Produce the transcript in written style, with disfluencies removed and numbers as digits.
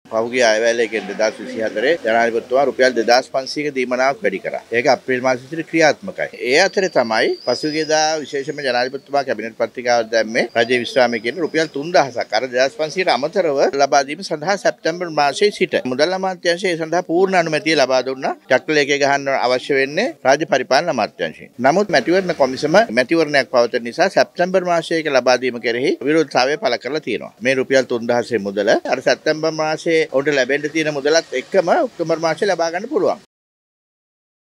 පහුගිය අයවැයේකින් 2024 ජනාධිපතිතුමා රුපියල් 2500ක දීමනාවක් වැඩි කරා. ඒක අප්‍රේල් මාසයේ සිට ක්‍රියාත්මකයි. ඒ අතරේ තමයි පසුගියදා විශේෂයෙන්ම ජනාධිපතිතුමා කැබිනට් පත්‍රිකාවක් දැම්මේ රජයේ විශ්‍රාමයේ කියන රුපියල් 3000ක් අර 2500ට අමතරව ලබා දීම සඳහා සැප්තැම්බර් මාසයේ සිට මුදල් අමාත්‍යාංශය ඒ සඳහා පූර්ණ අනුමැතිය ලබා දුන්නා. චක්‍රලේඛය ගහන්න අවශ්‍ය වෙන්නේ රාජ්‍ය පරිපාලන අමාත්‍යාංශයෙන්. නමුත් මැතිවරණ කොමිසම මැතිවරණයක් පවතින නිසා සැප්තැම්බර් මාසයේ ලබා දීම කෙරෙහි විරෝධතාවය පළ කරලා තියෙනවා. මේ රුපියල් 3000 මුදල අර සැප්තැම්බර් මාසයේ උන්ට ලැබෙන්න තියෙන මුදලත් එක්කම ඔක්තෝබර් මාසයේ ලබා ගන්න පුළුවන්.